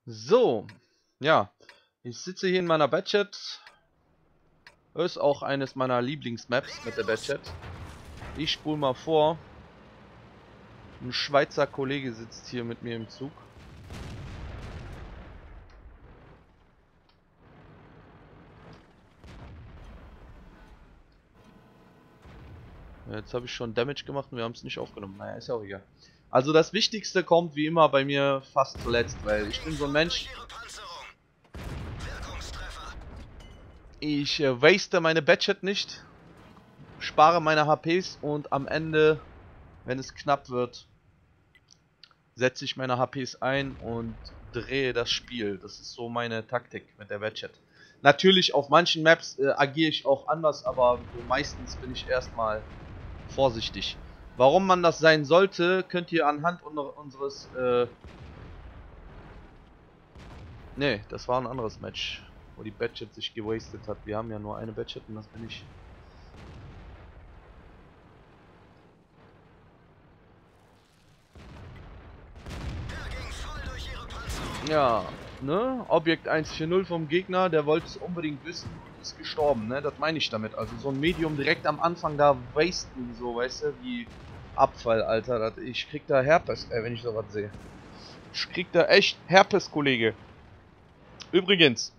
So, ja, ich sitze hier in meiner Badchat. Ist auch eines meiner Lieblingsmaps mit der Badchat. Ich spule mal vor. Ein Schweizer Kollege sitzt hier mit mir im Zug. Jetzt habe ich schon Damage gemacht und wir haben es nicht aufgenommen. Naja, ist ja auch egal. Also das Wichtigste kommt wie immer bei mir fast zuletzt, weil ich bin so ein Mensch. Ich waste meine Badchat nicht, spare meine HPs und am Ende, wenn es knapp wird, setze ich meine HPs ein und drehe das Spiel. Das ist so meine Taktik mit der Badchat. Natürlich auf manchen Maps agiere ich auch anders, aber so meistens bin ich erstmal vorsichtig. Warum man das sein sollte, könnt ihr anhand unseres ne, das war ein anderes Match, wo die Badchat sich gewastet hat. Wir haben ja nur eine Badchat und das bin ich. Ja, ne? Objekt 140 vom Gegner, der wollte es unbedingt wissen und ist gestorben, ne? Das meine ich damit. Also so ein Medium direkt am Anfang da wasten, so, weißt du, wie Abfall, Alter. Ich krieg da Herpes, wenn ich sowas sehe. Ich krieg da echt Herpes, Kollege. Übrigens,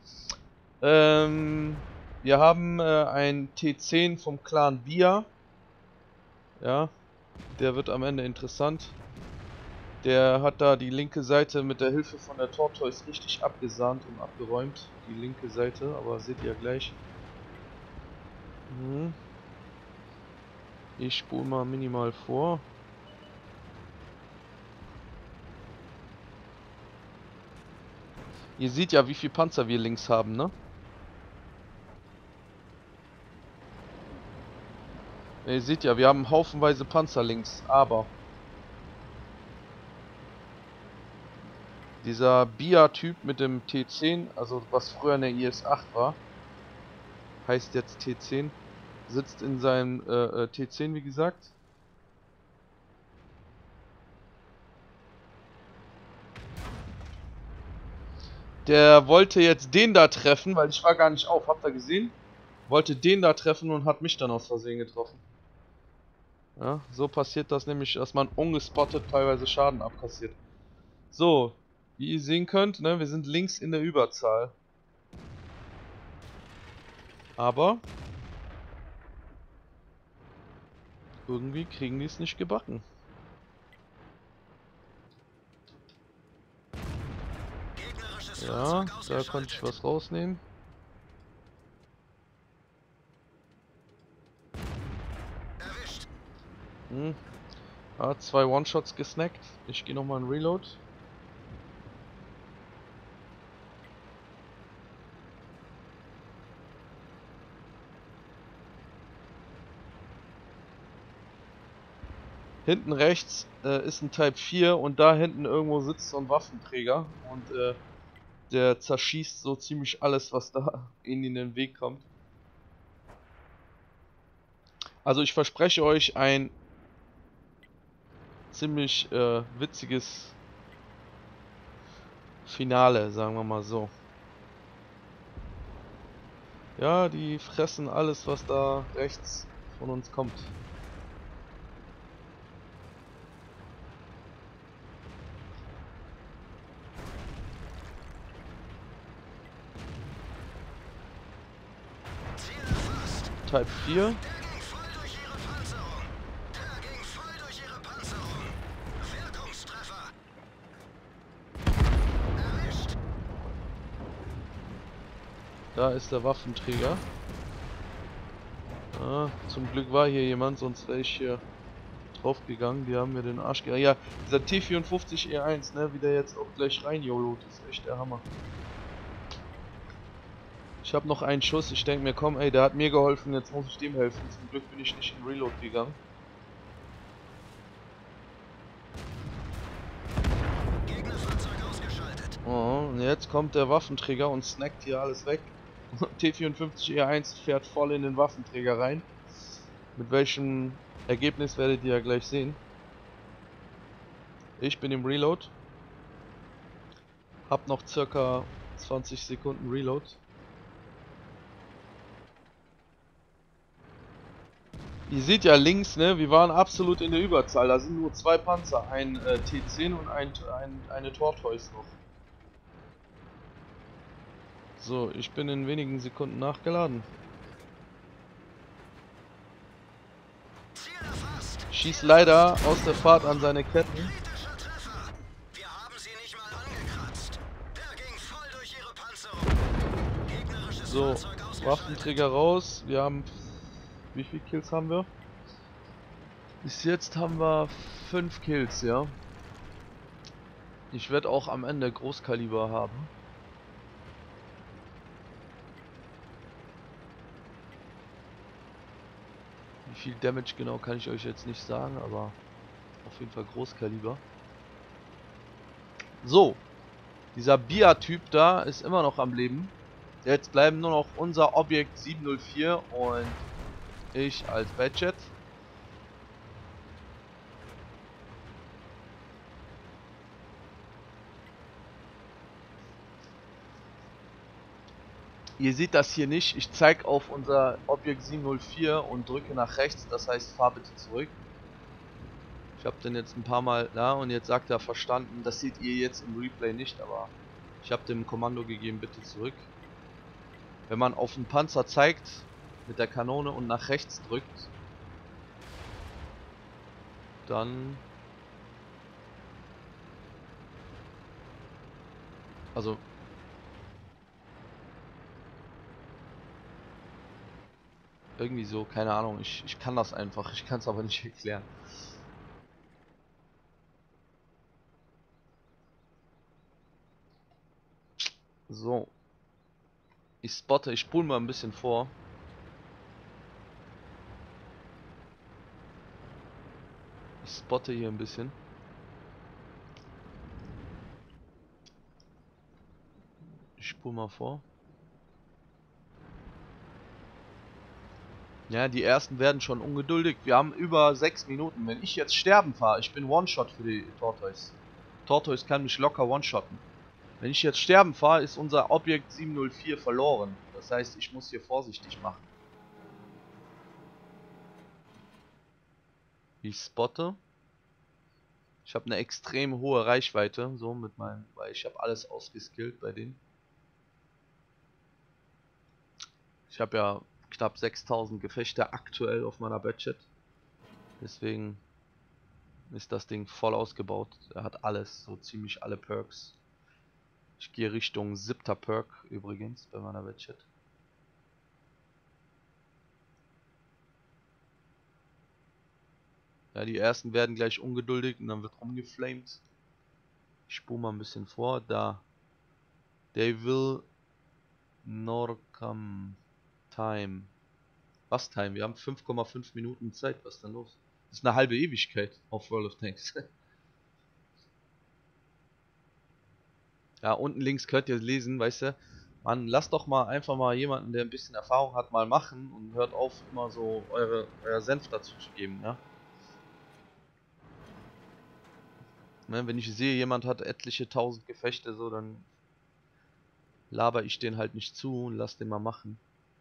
wir haben ein T10 vom Clan Bia. Ja, der wird am Ende interessant. Der hat da die linke Seite mit der Hilfe von der Tortoise richtig abgesahnt und abgeräumt. Die linke Seite, aber seht ihr gleich. Ich spule mal minimal vor. Ihr seht ja, wie viel Panzer wir links haben, ne? Ihr seht ja, wir haben haufenweise Panzer links, aber dieser Bia-Typ mit dem T10, also was früher eine IS-8 war, heißt jetzt T10, sitzt in seinem T10, wie gesagt. Der wollte jetzt den da treffen, weil ich war gar nicht auf, habt ihr gesehen? Wollte den da treffen und hat mich dann aus Versehen getroffen. Ja, so passiert das nämlich, dass man ungespottet teilweise Schaden abkassiert. So, wie ihr sehen könnt, ne, wir sind links in der Überzahl. Aber irgendwie kriegen die es nicht gebacken. Ja, da konnte ich was rausnehmen. Hat zwei One-Shots gesnackt. Ich gehe nochmal in Reload. Hinten rechts ist ein Type 4 und da hinten irgendwo sitzt so ein Waffenträger und der zerschießt so ziemlich alles, was da ihnen in den Weg kommt. Also ich verspreche euch ein ziemlich witziges Finale, sagen wir mal so. Ja, die fressen alles, was da rechts von uns kommt. Type 4. Da ist der Waffenträger. Ah, zum Glück war hier jemand, sonst wäre ich hier draufgegangen. Die haben mir den Arsch ge... Ja, dieser T54 E1, ne, wie der jetzt auch gleich rein YOLO, das ist echt der Hammer. Ich habe noch einen Schuss, ich denke mir, komm, ey, der hat mir geholfen, jetzt muss ich dem helfen. Zum Glück bin ich nicht in Reload gegangen. Oh, und jetzt kommt der Waffenträger und snackt hier alles weg. T54 E1 fährt voll in den Waffenträger rein. Mit welchem Ergebnis werdet ihr ja gleich sehen. Ich bin im Reload. Hab noch circa 20 Sekunden Reload. Ihr seht ja links, ne, wir waren absolut in der Überzahl. Da sind nur 2 Panzer, ein T10 und eine Tortoise noch. So, ich bin in wenigen Sekunden nachgeladen. Schießt leider aus der Fahrt an seine Ketten. So, Waffenträger raus. Wir haben... Wie viele Kills haben wir? Bis jetzt haben wir 5 Kills, ja. Ich werde auch am Ende Großkaliber haben. Wie viel Damage genau kann ich euch jetzt nicht sagen, aber auf jeden Fall Großkaliber. So, dieser Bia-Typ da ist immer noch am Leben. Jetzt bleiben nur noch unser Objekt 704 und ich als Badget. Ihr seht das hier nicht. Ich zeige auf unser Objekt 704 und drücke nach rechts. Das heißt, fahr bitte zurück. Ich habe den jetzt ein paar Mal da und jetzt sagt er verstanden. Das seht ihr jetzt im Replay nicht, aber ich habe dem Kommando gegeben, bitte zurück. Wenn man auf den Panzer zeigt mit der Kanone und nach rechts drückt, dann... Also... Irgendwie so, keine Ahnung, ich kann das einfach, ich kann es aber nicht erklären. So. Ich spotte, ich spule mal ein bisschen vor. Ich spotte hier ein bisschen. Ich spule mal vor. Ja, die ersten werden schon ungeduldig. Wir haben über 6 Minuten. Wenn ich jetzt sterben fahre, ich bin One-Shot für die Tortoise. Tortoise kann mich locker One-Shotten. Wenn ich jetzt sterben fahre, ist unser Objekt 704 verloren. Das heißt, ich muss hier vorsichtig machen. Ich spotte. Ich habe eine extrem hohe Reichweite, so mit meinem, weil ich habe alles ausgeskillt bei denen. Ich habe ja knapp 6000 Gefechte aktuell auf meiner Badget. Deswegen ist das Ding voll ausgebaut. Er hat alles, so ziemlich alle Perks. Ich gehe Richtung 7. Perk übrigens bei meiner Badget. Ja, die ersten werden gleich ungeduldig und dann wird rumgeflamed. Ich spule mal ein bisschen vor. Da. They will nor come time. Was Time? Wir haben 5,5 Minuten Zeit. Was ist denn los? Das ist eine halbe Ewigkeit auf World of Tanks. Ja, unten links könnt ihr lesen, weißt du. Mann, lasst doch mal einfach mal jemanden, der ein bisschen Erfahrung hat, mal machen und hört auf, immer so euer Senf dazu zu geben, ja. Ne, wenn ich sehe, jemand hat etliche 1000 Gefechte, so, dann laber ich den halt nicht zu und lass den mal machen.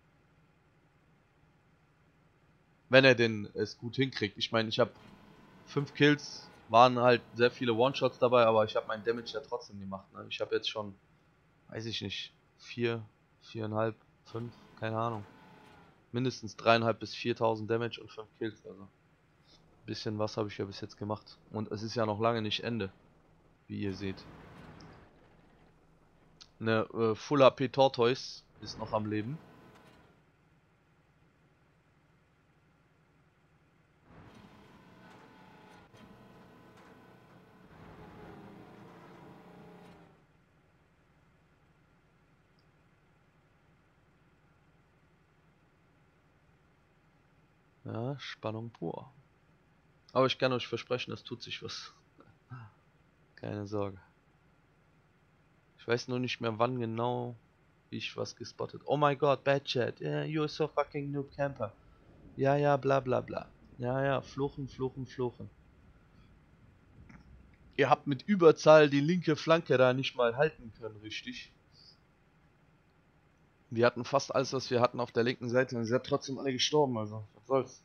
Wenn er denn es gut hinkriegt. Ich meine, ich habe 5 Kills, waren halt sehr viele One-Shots dabei, aber ich habe meinen Damage ja trotzdem gemacht. Ne? Ich habe jetzt schon, weiß ich nicht, 4, 4,5, 5, keine Ahnung. Mindestens 3.500 bis 4.000 Damage und 5 Kills, also. Bisschen was habe ich ja bis jetzt gemacht. Und es ist ja noch lange nicht Ende, wie ihr seht. Eine Full HP Tortoise ist noch am Leben. Ja, Spannung pur. Aber ich kann euch versprechen, es tut sich was. Keine Sorge. Ich weiß nur nicht mehr, wann genau ich was gespottet. Oh my god, bad chat. Yeah, you're so fucking noob camper. Ja, ja, bla bla bla. Ja, ja, fluchen, fluchen, fluchen. Ihr habt mit Überzahl die linke Flanke da nicht mal halten können, richtig. Wir hatten fast alles, was wir hatten auf der linken Seite. Und sie sind trotzdem alle gestorben, also was soll's.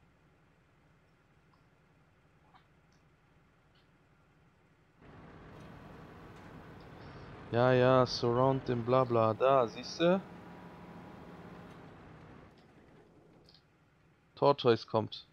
Ja, ja, surround den Blabla. Da, siehst du? Tortoise kommt.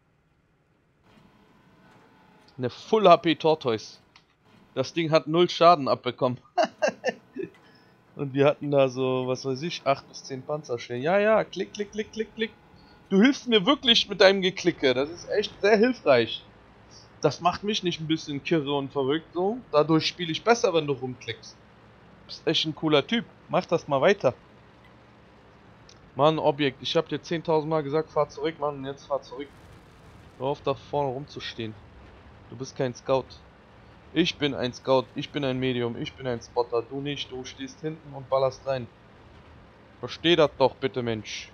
Eine Full HP Tortoise. Das Ding hat 0 Schaden abbekommen. Und wir hatten da so, was weiß ich, 8 bis 10 Panzerstellen. Ja, ja, klick, klick, klick, klick, klick. Du hilfst mir wirklich mit deinem Geklicke. Das ist echt sehr hilfreich. Das macht mich nicht ein bisschen kirre und verrückt so. Dadurch spiele ich besser, wenn du rumklickst. Du bist echt ein cooler Typ. Mach das mal weiter. Mann, Objekt. Ich hab dir 10.000 Mal gesagt, fahr zurück, Mann. Und jetzt fahr zurück. Hör auf, da vorne rumzustehen. Du bist kein Scout. Ich bin ein Scout. Ich bin ein Medium. Ich bin ein Spotter. Du nicht. Du stehst hinten und ballerst rein. Versteh das doch bitte, Mensch.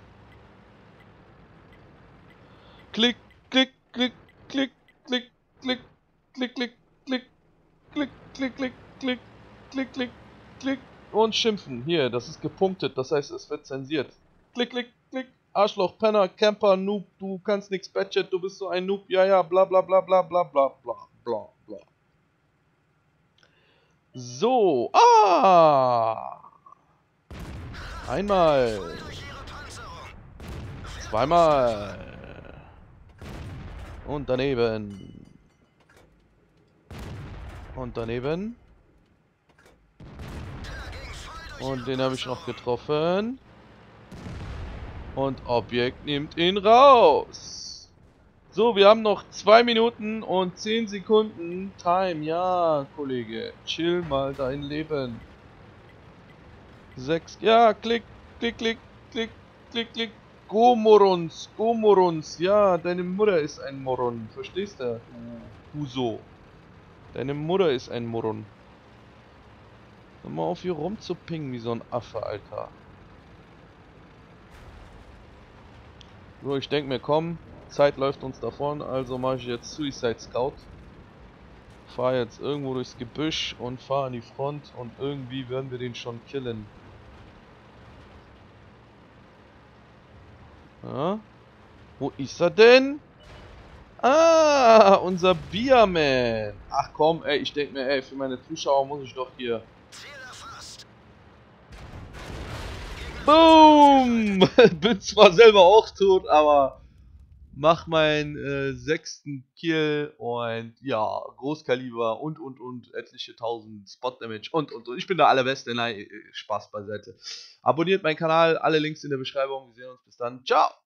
Klick, klick, klick, klick, klick, klick, klick, klick, klick, klick, klick, klick, klick, klick, klick, klick und schimpfen. Hier, das ist gepunktet, das heißt, es wird zensiert. Klick, klick, klick, Arschloch, Penner, Camper, Noob, du kannst nix, Badget, du bist so ein Noob, ja, ja, bla, bla, bla, bla, bla, bla, bla, bla, bla. So, einmal, zweimal und daneben. Und daneben. Und den habe ich noch getroffen. Und Objekt nimmt ihn raus. So, wir haben noch 2 Minuten und 10 Sekunden Time. Ja, Kollege. Chill mal dein Leben. 6. Ja, klick, klick, klick, klick, klick, klick. Go Morons, go Morons. Ja, deine Mutter ist ein Moron. Verstehst du? Du so. Deine Mutter ist ein Moron. Hör mal auf hier rumzupingen wie so ein Affe, Alter. So, ich denke mir, komm, Zeit läuft uns davon, also mache ich jetzt Suicide Scout. Fahre jetzt irgendwo durchs Gebüsch und fahre an die Front und irgendwie werden wir den schon killen. Ja? Wo ist er denn? Ah, unser Bierman. Ach komm, ey, ich denke mir, ey, für meine Zuschauer muss ich doch hier... Boom! Bin zwar selber auch tot, aber mach meinen 6. Kill und ja, Großkaliber und etliche 1000 Spot Damage und. Ich bin der Allerbeste, nein, Spaß beiseite. Abonniert meinen Kanal, alle Links in der Beschreibung. Wir sehen uns bis dann. Ciao!